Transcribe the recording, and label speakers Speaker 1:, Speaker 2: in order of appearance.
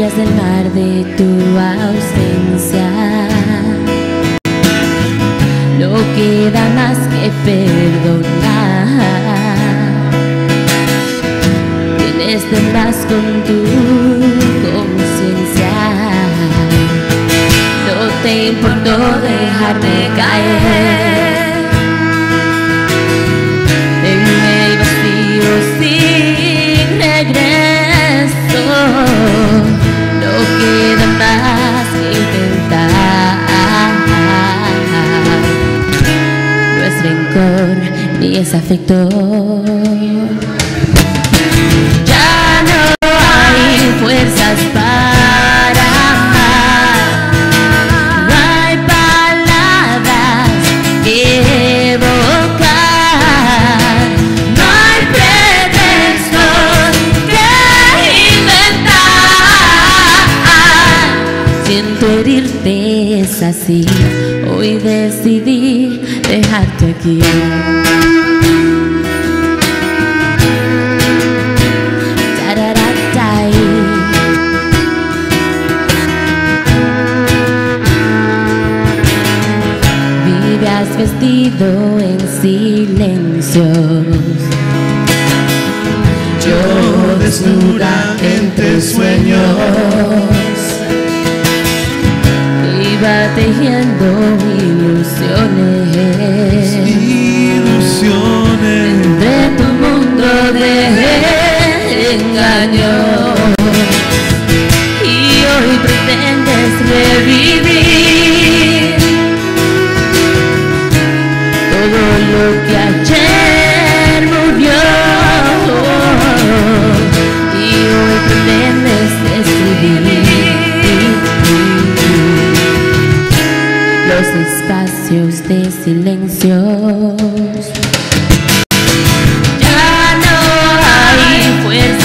Speaker 1: orillas del mar de tu ausencia. No queda más que perdonar. Tienes de más con tu conciencia. No te importó dejarme caer en el vacío sin regreso. No queda más que intentar. No es rencor ni es afecto. Ya no hay fuerzas para amar. No hay palabras que evocar. No hay pretextos que inventar. Siento herirte, es así. Hoy decidí dejarte aquí. Vives vestido en silencios,
Speaker 2: yo desnuda entre sueños,
Speaker 1: iba tejiendo ilusiones, entre tu mundo de engaños. Y hoy pretendes revivir todo lo que ayer murió. Y hoy pretendes escribir los espacios de silencios. Ya no hay fuerza